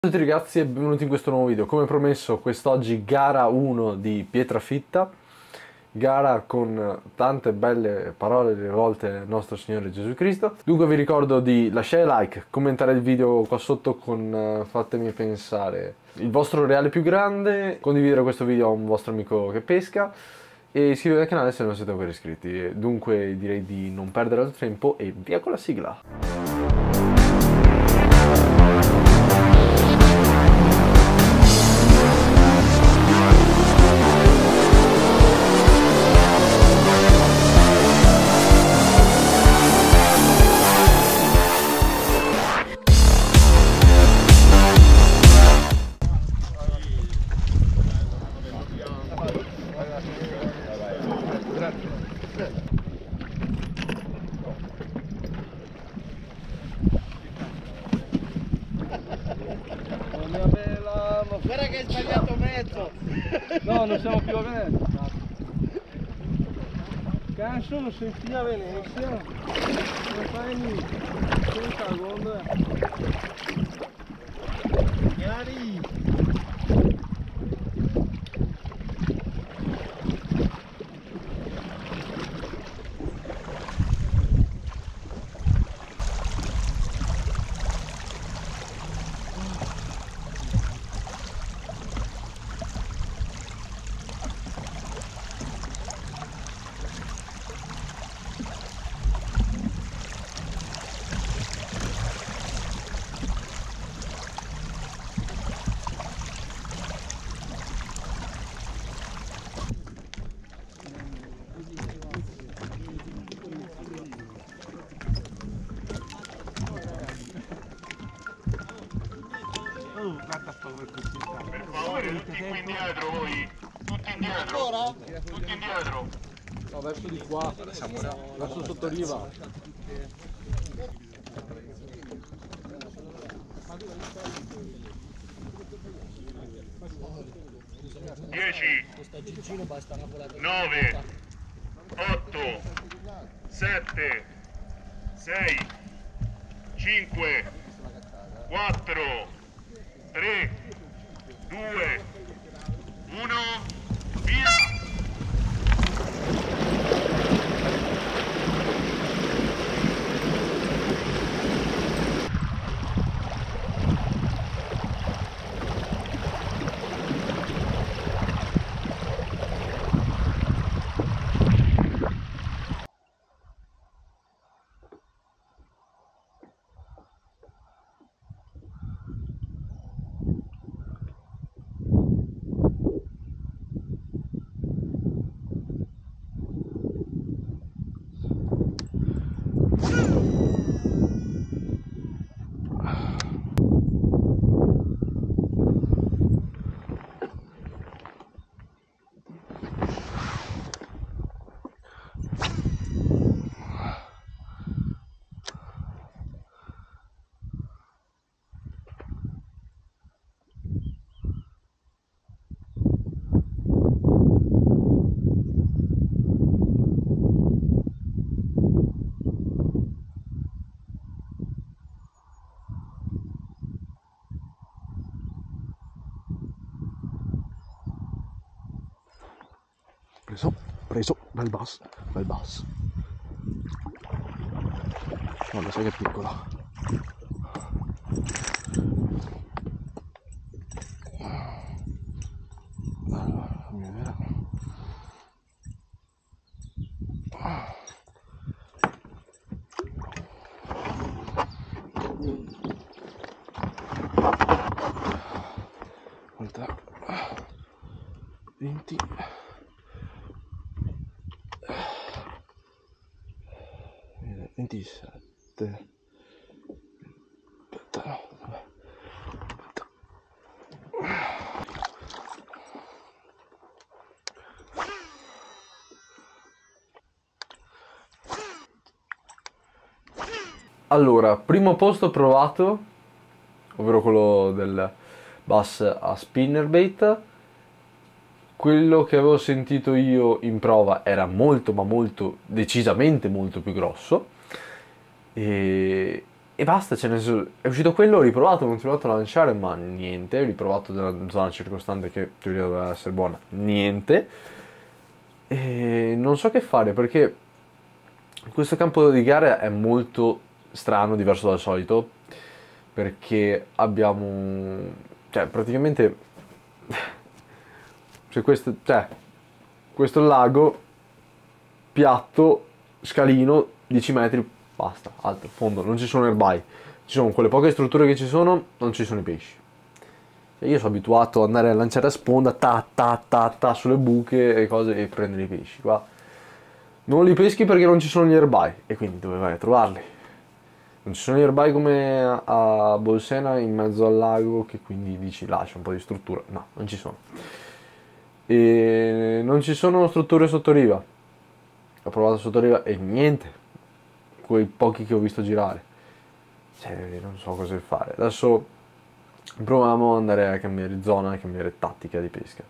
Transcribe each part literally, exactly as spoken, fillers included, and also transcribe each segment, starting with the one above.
Ciao a tutti ragazzi e benvenuti in questo nuovo video. Come promesso, quest'oggi gara uno di Pietrafitta, gara con tante belle parole rivolte al nostro Signore Gesù Cristo. Dunque vi ricordo di lasciare like, commentare il video qua sotto con uh, fatemi pensare il vostro reale più grande, condividere questo video a un vostro amico che pesca e iscrivetevi al canale se non siete ancora iscritti. Dunque direi di non perdere altro tempo e via con la sigla. Guarda che hai sbagliato mezzo! No, non siamo più a Venezia. Cazzo, non sei più a Venezia. Non fai niente. Sono cagondo. Chiari! Oh, guarda povero così. Per favore, tutti qui indietro voi! Tutti indietro! Ancora? Tutti indietro! No, verso di qua. Verso Sottoriva. dieci, nove, otto, sette, sei, cinque, quattro, tre, due, uno, via! Preso, preso, bel bass, bel bass. No, lo sai che è piccola. Allora, fammi vedere. Quant'è? venti. ventisette. Aspetta, no, vabbè. Aspetta. Allora, primo posto provato, ovvero quello del bass a spinnerbait. Quello che avevo sentito io in prova era molto ma molto, decisamente molto più grosso, e e basta, cioè, nel senso, è uscito quello, ho riprovato, ho continuato a lanciare, ma niente, ho riprovato da una zona circostante che in teoria doveva essere buona, niente, e non so che fare, perché questo campo di gara è molto strano, diverso dal solito, perché abbiamo, cioè, praticamente, cioè, questo, cioè, questo lago, piatto, scalino, dieci metri, basta, alto, fondo, non ci sono erbai, ci sono quelle poche strutture che ci sono, non ci sono i pesci. E io sono abituato ad andare a lanciare a sponda, ta ta ta ta sulle buche e cose e prendere i pesci. Qua non li peschi perché non ci sono gli erbai e quindi dove vai a trovarli? Non ci sono gli erbai come a Bolsena in mezzo al lago che quindi dici là c'è un po' di struttura. No, non ci sono. E non ci sono strutture sotto riva. Ho provato sotto riva e niente. Quei pochi che ho visto girare. Cioè, non so cosa fare. Adesso proviamo ad andare a cambiare zona, a cambiare tattica di pesca.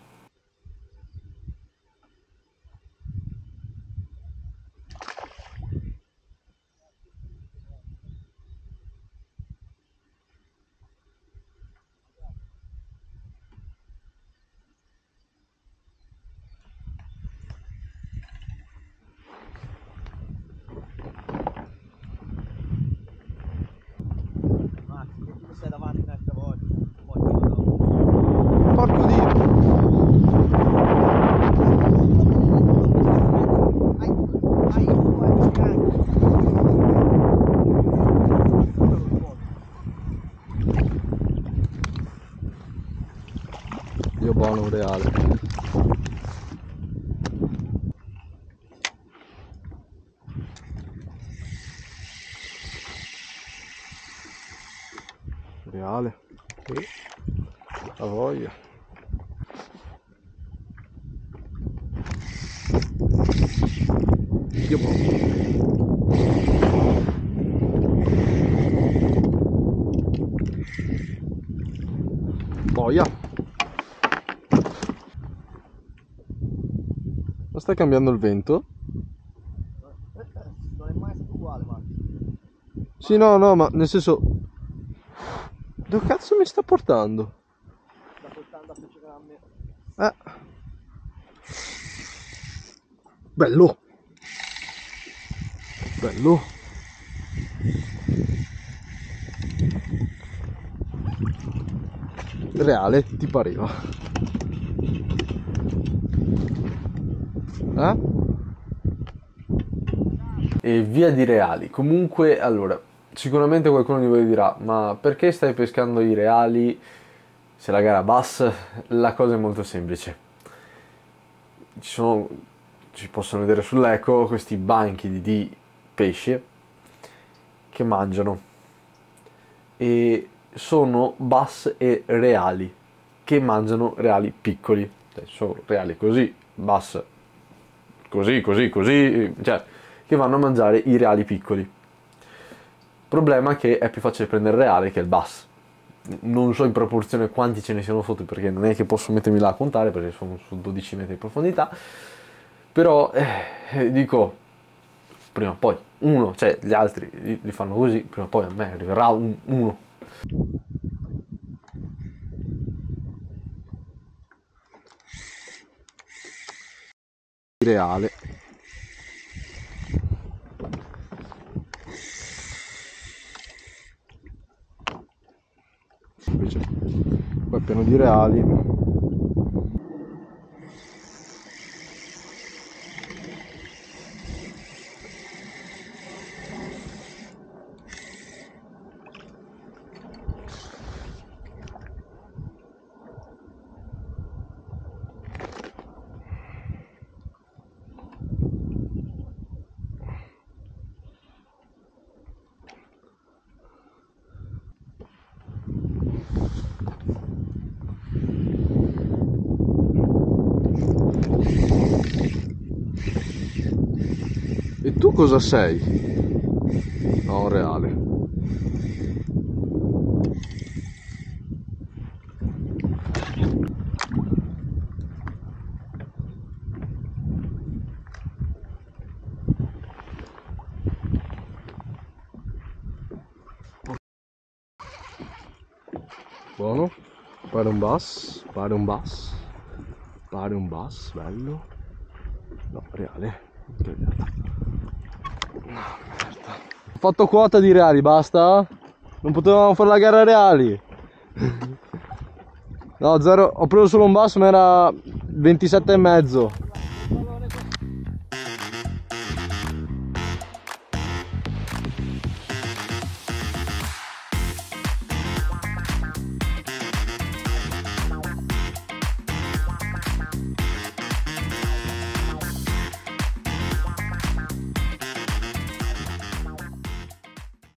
Max, che tu sei davanti un'altra volta. Porco Dio! Ai, Io buono un reale. Reale. Sì. La voglia. Io Boia. Ma stai cambiando il vento? non è mai stato uguale, Max. Sì, no, no, ma nel senso... Dove cazzo mi sta portando? Sta portando a pesce a me. Eh. Bello. Bello. Reale, ti pareva? Eh? E via di reali. Comunque, allora, sicuramente qualcuno di voi dirà, ma perché stai pescando i reali se la gara bass? La cosa è molto semplice. Ci sono, ci possono vedere sull'eco questi banchi di, di pesce che mangiano e sono bass e reali che mangiano reali piccoli, cioè sono reali così, bass così, così, così, cioè che vanno a mangiare i reali piccoli. Problema che è più facile prendere il reale che il bass. Non so in proporzione quanti ce ne siano sotto perché non è che posso mettermi là a contare perché sono su dodici metri di profondità, però eh, dico prima o poi uno, cioè gli altri li, li fanno così, prima o poi a me arriverà un, uno. Reale. Invece qua è pieno di reali. E tu cosa sei? No, reale. buono. Pare un bus, pare un bus, pare un bus, bello. No, reale. No, merda. Ho fatto quota di reali, basta? Non potevamo fare la gara reali. No, zero, ho preso solo un bus ma era ventisette e mezzo.